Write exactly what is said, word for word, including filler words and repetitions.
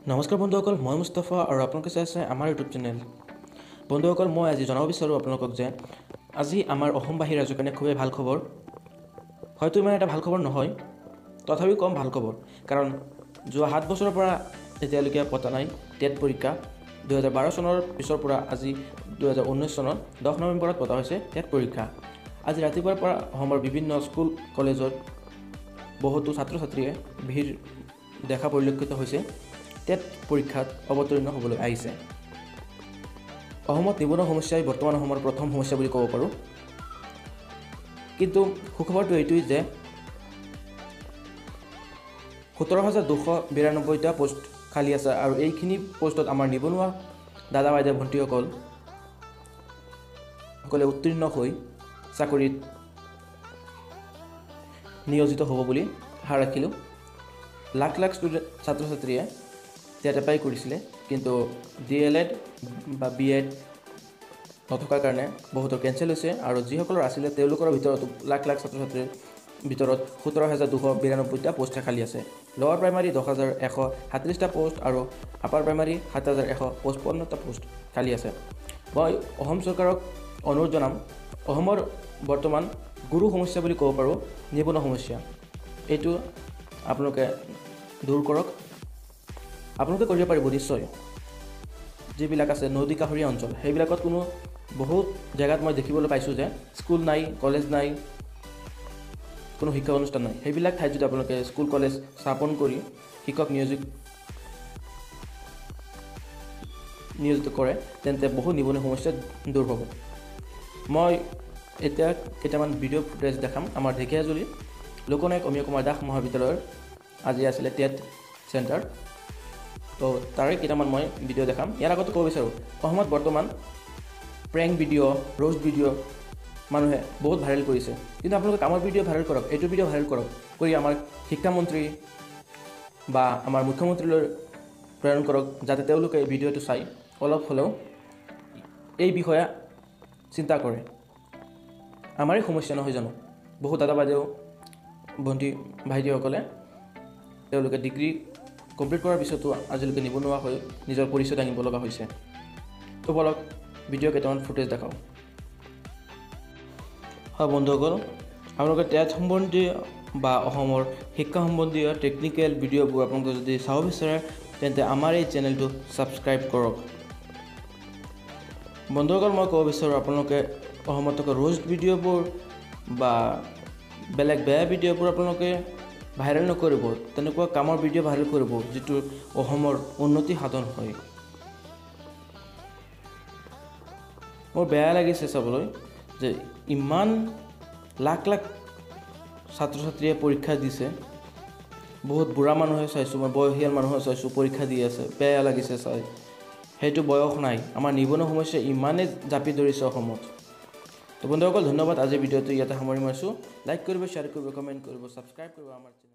নমস্কাৰ বন্ধুসকল, মই মুস্তাফা আৰু আপোনালোকে চাই আছে আমাৰ ইউটিউব চেনেল। বন্ধুসকল, মই আজি জনাব বিচাৰোঁ আপোনালোকক যে আজি আমাৰ অসমবাসী ৰাইজৰ কাৰণে খুবেই ভাল খবৰ। হয়তো ইমান এটা ভাল খবৰ নহয়, তথাপিও কম ভাল খবৰ, কাৰণ যোৱা সাত বছৰৰ পৰা এতিয়ালৈকে পতা নাই টেট পৰীক্ষা। দুহেজাৰ বাৰ চনৰ পিছৰ পৰা আজি দুহেজাৰ ঊনৈছ চনৰ দহ নৱেম্বৰত পতা হৈছে টেট পৰীক্ষা। আজি ৰাতিপুৱাৰ পৰা অসমৰ বিভিন্ন স্কুল কলেজত বহুতো ছাত্ৰ ছাত্ৰীয়ে ভিৰ দেখা পৰিলক্ষিত হৈছে। টেট পৰীক্ষাত অৱতীৰ্ণ হ'বলৈ আহিছে। অসমত নিবনুৱা সমস্যাই বৰ্তমান অসমৰ প্ৰথম সমস্যা বুলি ক'ব পাৰোঁ। কিন্তু সুখবৰটো এইটোৱেই যে সোতৰ হাজাৰ দুশ বিৰানব্বৈটা পোষ্ট খালী আছে আৰু এইখিনি পোষ্টত আমাৰ নিবনুৱা দাদা বাইদেউ ভণ্টিসকল সকলে উত্তীৰ্ণ হৈ চাকৰিত নিয়োজিত হ'ব বুলি আশা ৰাখিলোঁ। লাখ লাখ ষ্টুডেণ্ট ছাত্ৰ ছাত্ৰীয়ে টেট এপ্লাই কৰিছিলে, কিন্তু ডি এল এড বা বি এড নথকাৰ কাৰণে বহুতৰ কেঞ্চেল হৈছে আৰু যিসকলৰ আছিলে তেওঁলোকৰ ভিতৰত লাখ লাখ ছাত্ৰ ছাত্ৰীৰ ভিতৰত সোতৰ হাজাৰ দুশ বিৰানব্বৈটা পোষ্ট খালী আছে। লোৱাৰ প্ৰাইমাৰী দহ হাজাৰ এশ সাতত্ৰিছটা পোষ্ট আৰু আপাৰ প্ৰাইমাৰী সাত হাজাৰ এশ পঁচপন্নটা পোষ্ট খালী আছে। মই অসম চৰকাৰক অনুৰোধ জনাম, অসমৰ বৰ্তমান গুৰু সমস্যা বুলি ক'ব পাৰোঁ নিবনুৱা সমস্যা, এইটো আপোনালোকে দূৰ কৰক। আপোনালোকে কৰিব পাৰিব নিশ্চয়। যিবিলাক আছে নদী কাষৰীয়া অঞ্চল, সেইবিলাকত কোনো বহুত জেগাত মই দেখিবলৈ পাইছোঁ যে স্কুল নাই, কলেজ নাই, কোনো শিক্ষা অনুষ্ঠান নাই। সেইবিলাক ঠাইত যদি আপোনালোকে স্কুল কলেজ স্থাপন কৰি শিক্ষক নিয়োজিত নিয়োজিত কৰে, তেন্তে বহু নিবনুৱা সমস্যা দূৰ হ'ব। মই এতিয়া কেইটামান ভিডিঅ' ফুটেজ দেখাম। আমাৰ ঢেকীয়াজুলিৰ লোকনায়ক অমীয়া কুমাৰ দাস মহাবিদ্যালয়ৰ আজি আছিলে টেট চেণ্টাৰ, তো তাৰে কেইটামান মই ভিডিঅ' দেখাম। ইয়াৰ আগতে ক'ব বিচাৰোঁ, অসমত বৰ্তমান প্ৰেংক ভিডিঅ', ৰ'ষ্ট ভিডিঅ' মানুহে বহুত ভাইৰেল কৰিছে, কিন্তু আপোনালোকে কামৰ ভিডিঅ' ভাইৰেল কৰক, এইটো ভিডিঅ' ভাইৰেল কৰক, কৰি আমাৰ শিক্ষামন্ত্ৰী বা আমাৰ মুখ্যমন্ত্ৰীলৈ প্ৰেৰণ কৰক, যাতে তেওঁলোকে এই ভিডিঅ'টো চাই অলপ হ'লেও এই বিষয়ে চিন্তা কৰে। আমাৰেই সমস্যা নহয় জানো? বহুত দাদা বাইদেউ ভণ্টি ভাইটিসকলে তেওঁলোকে ডিগ্ৰী কমপ্লিট কৰাৰ পিছতো আজিলৈকে নিবনুৱা হৈ নিজৰ পৰিচয় দাঙিব লগা হৈছে। তো বলক ভিডিঅ' কেইটামান ফুটেজ দেখাওঁ। হয় বন্ধুসকল, আপোনালোকে টেট সম্বন্ধীয় বা অসমৰ শিক্ষা সম্বন্ধীয় টেকনিকেল ভিডিঅ'বোৰ আপোনালোকে যদি চাব বিচাৰে, তেন্তে আমাৰ এই চেনেলটো ছাবস্ক্ৰাইব কৰক। বন্ধুসকল, মই ক'ব বিচাৰোঁ আপোনালোকে অসমত থকা ৰ'ষ্ট ভিডিঅ'বোৰ বা বেলেগ বেয়া ভিডিঅ'বোৰ আপোনালোকে ভাইৰেল নকৰিব, তেনেকুৱা কামৰ ভিডিঅ' ভাইৰেল কৰিব যিটো অসমৰ উন্নতি সাধন হয়। মোৰ বেয়া লাগিছে চাবলৈ যে ইমান লাখ লাখ ছাত্ৰ ছাত্ৰীয়ে পৰীক্ষা দিছে, বহুত বুঢ়া মানুহে চাইছোঁ, মই বয়সীয়াল মানুহে চাইছোঁ পৰীক্ষা দি আছে, বেয়া লাগিছে চাই। সেইটো বয়স নাই, আমাৰ নিবনুৱা সমস্যা ইমানেই জাপি ধৰিছে অসমত। তো বন্ধুসকল, ধন্যবাদ। আজিৰ ভিডিঅ'টো ইয়াতে সামৰি মাৰিছোঁ। লাইক কৰিব, শ্বেয়াৰ কৰিব, কমেণ্ট কৰিব, ছাবস্ক্ৰাইব কৰিব আমাৰ চেনেল।